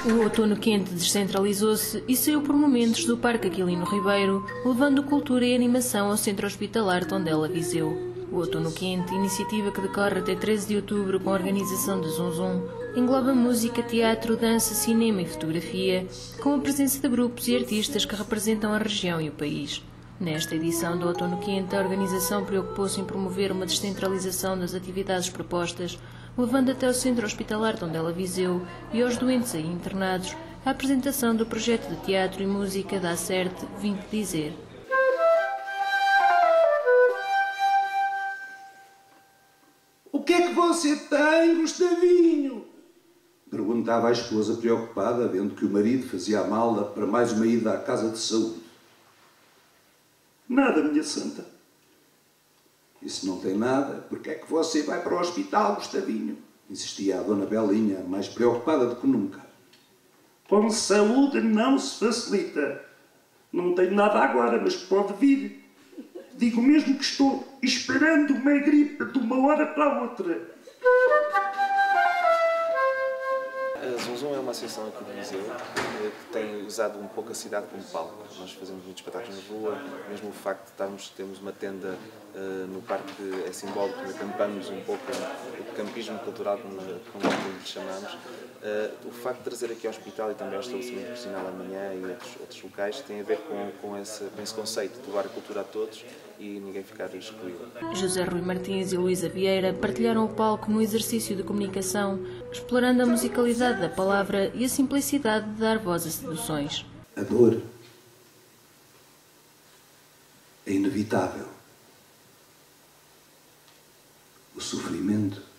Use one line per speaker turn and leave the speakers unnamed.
O outono quente descentralizou-se e saiu por momentos do Parque Aquilino Ribeiro, levando cultura e animação ao Centro Hospitalar Tondela Viseu. O Outono Quente, iniciativa que decorre até 13 de outubro com a organização de Zum Zum, engloba música, teatro, dança, cinema e fotografia, com a presença de grupos e artistas que representam a região e o país. Nesta edição do Outono Quente, a organização preocupou-se em promover uma descentralização das atividades propostas, levando até o Centro Hospitalar Tondela Viseu e aos doentes aí internados a apresentação do projeto de teatro e música da Acerte Vim-te Dizer.
O que é que você tem, Gustavinho? Perguntava a esposa preocupada, vendo que o marido fazia a mala para mais uma ida à casa de saúde.
Nada, minha santa.
E se não tem nada, por que é que você vai para o hospital, Gustavinho? Insistia a dona Belinha, mais preocupada do que nunca.
Com saúde não se facilita. Não tenho nada agora, mas pode vir. Digo mesmo que estou esperando uma gripe de uma hora para a outra.
A Zum Zum é uma associação aqui de Viseu que tem usado um pouco a cidade como palco. Nós fazemos muitos espetáculos na rua, mesmo o facto de termos uma tenda no parque é simbólico, acampamos um pouco o campismo cultural, como lhe chamamos. O facto de trazer aqui ao hospital e também ao estabelecimento profissional amanhã e outros locais tem a ver com esse conceito de levar a cultura a todos e ninguém ficar excluído.
José Rui Martins e Luísa Vieira partilharam o palco no exercício de comunicação, explorando a musicalidade da palavra e a simplicidade de dar voz a seduções.
A dor é inevitável. O sofrimento